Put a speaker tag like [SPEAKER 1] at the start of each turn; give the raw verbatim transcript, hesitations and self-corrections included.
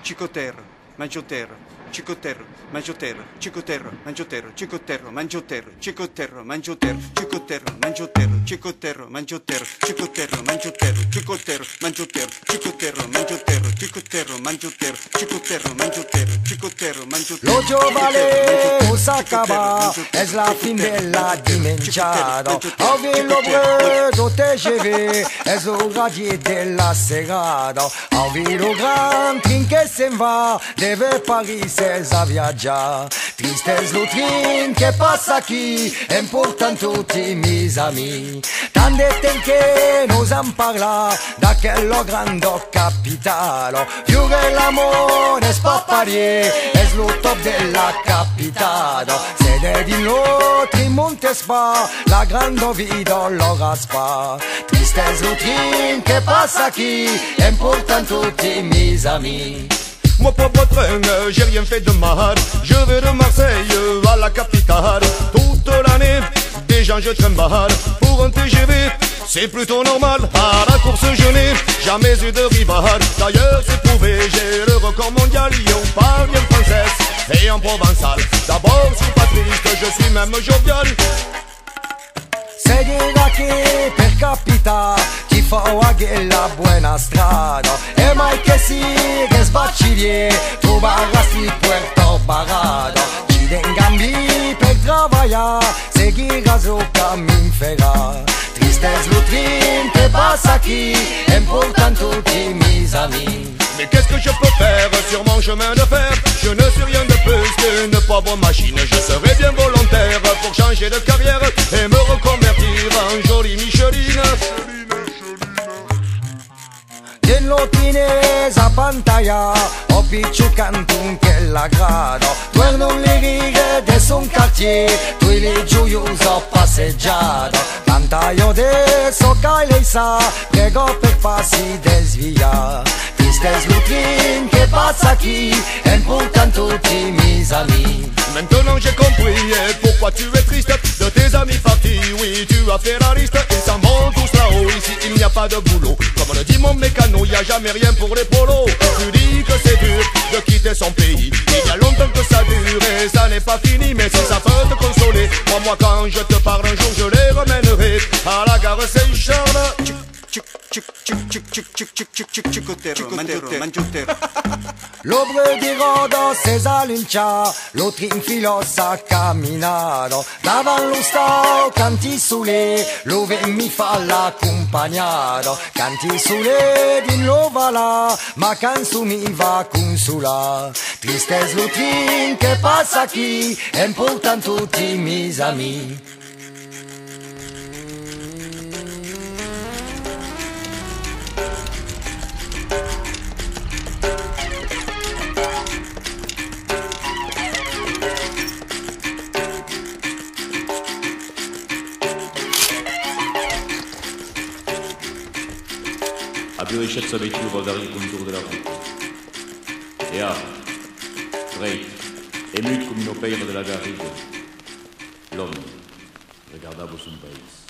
[SPEAKER 1] Cicotero, Mangiotero, Cicotero, Mangiotero, Cicotero, Mangiotero, Cicotero, Mangiotero, Cicotero, Mangiotero, Cicotero, Mangiotero, Cicotero, Mangiotero, Cicotero, Mangiotero, Cicotero, Mangiotero, Cicotero, Mangiotero, Cicotero, Mangiotero, Cicotero, Mangiotero, Cicotero, Mangiotero.
[SPEAKER 2] Lo giovane s'acaba, es la fin della dimenticata. Ove lo bredo te geve, es l'oraggio della serata. Ove lo gran trin che se va, deve Paris a viaggiare. Triste lo trin che passa qui, è importante tutti i miei amici. Tante tempo che non han parlato da quello grande capitale. Più che l'amore spapparier, è lo top della capitale. Sede di l'altro in Monte Spa, la grande vita l'ora spa. Triste lo trin che passa qui, è importante tutti i miei amici.
[SPEAKER 3] Moi pauvre train, j'ai rien fait de mal. Je vais de Marseille à la capitale. Toute l'année, des gens je trimballe. Pour un T G V, c'est plutôt normal. À la course je n'ai jamais eu de rival. D'ailleurs c'est prouvé, j'ai le record mondial. On parle bien française et en provençal. D'abord je suis pas triste, je suis même jovial.
[SPEAKER 2] Se dirà che per capita ti fa la buona strada. E mai che si che sbacci trovarsi Puerto Barrado. Ci den gambi per travagliare, seguire su cammin ferra. Tristesse lo trin che passa qui, è importante tutti i miei amici.
[SPEAKER 3] Mais qu'est-ce que je peux faire sur mon chemin de fer? Je ne suis rien de plus qu'une pauvre machine. Je serai bien volontaire pour changer de carrière et me reconvertir en jolie Micheline.
[SPEAKER 2] Dello tinese a pantalla, ho picciucante un che la grado. Torno le righe de son quartier, tu li gioioso ho passeggiato. Pantaio adesso che lei sa, prego per farsi desviare. Tristesse l'utrin che passa qui, è importante tutti i miei amici.
[SPEAKER 3] Maintenant j'ai compris pourquoi tu es triste. De tes amis partis, oui tu as fait la liste. Ils s'en vont tous là-haut, ici il n'y a pas de boulot. Comme le dit mon mécano, il n'y a jamais rien pour les polos. Tu dis que c'est dur de quitter son pays. Il y a longtemps que ça dure et ça n'est pas fini. Mais si ça peut te consoler, crois-moi quand je te parle un jour je les ramènerai à la gare Saint-Charles.
[SPEAKER 1] Cicotero, Mangiotero.
[SPEAKER 2] L'obre di Rodo se s'alincia, lo trinfilo s'ha camminato. Davan lo stau, canti sule, lo mi fa l'accompagnato. Canti sule di l'ovala, ma canzoni va consula. Tristesse lo trin che passa qui, è importante tutti i miei amici.
[SPEAKER 4] A più ricchezza per più guardare il contour della route. E a, straight, ému comme nos pères de la garrigue, l'homme regardava son pays.